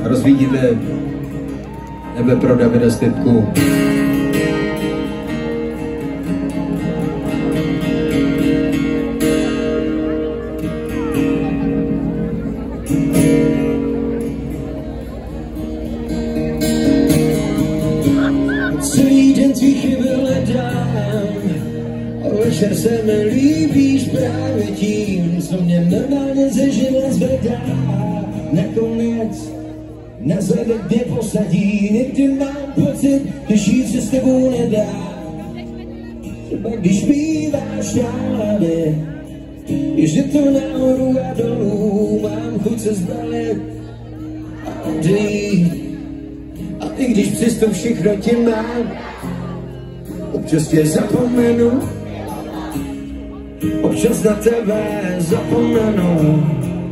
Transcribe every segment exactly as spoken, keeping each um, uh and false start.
rozvídíte nebe pro Davida Stipku. Celý den tvý chyby hledám, a večer se mi líbíš právě tím, co mě normálně ze život zvedá. Nakonec na zadek mě posadí, někdy mám pocit, že žít se s tebou nedá. Třeba když zpíváš nálady, že to nahoru a dolů, mám chuť se zbalit a odejít. A i když přesto všechno tě mám, občas tě zapomenu, občas na tebe zapomenu.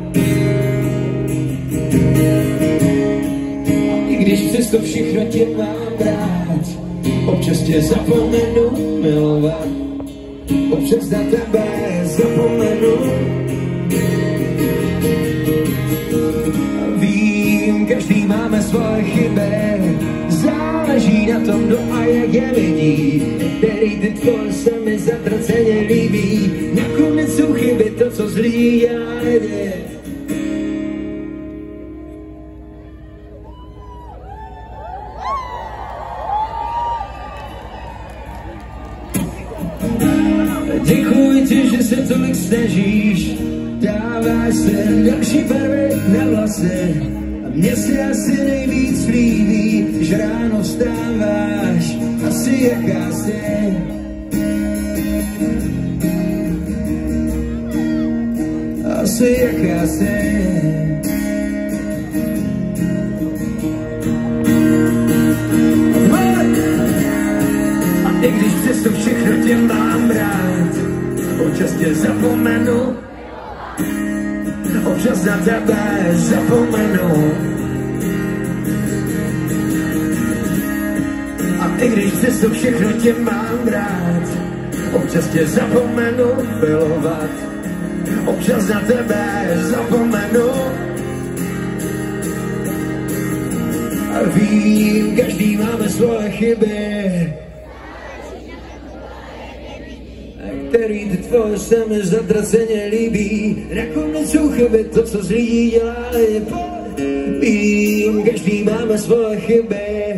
A i když přesto všechno tě mám rád, občas tě zapomenu milovat, občas na tebe zapomenu. Vím, každý máme svoje chyby, záleží na tom, kdo a jak je vidí, který ty tvoje se mi zatraceně líbí. Nakonec jsou chyby to, co z lidí dělá lidi. Děkuji ti, že se tolik snažíš, dáváš se další barvy na vlasy. A mně se asi nejvíc líbí, že ráno vstáváš, asi jaká jsi. Asi jaká jsi. A i když přesto všechno tě mám rád, občas tě zapomenu, občas na tebe zapomenu. A i když přesto všechno tě mám rád, občas tě zapomenu milovat, občas na tebe zapomenu. A vím, každý máme svoje chyby, který ty tvoje se mi zatraceně líbí. Nakonec jsou chyby to, co z lidí dělali. Vím, každý máme svoje chyby,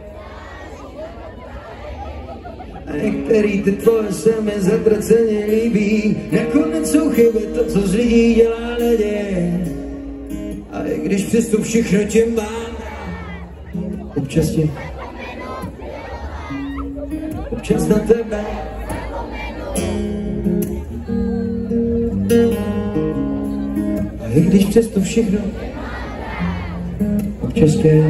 který ty tvoje se mi zatraceně líbí. Nakonec jsou chyby to, co z lidí dělá lidi. A i když přesto všechno tě mám, občas tě, občas na tebe. A i když přesto všechno, občas tě,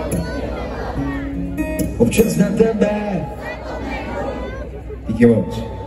občas na tebe. Díky moc.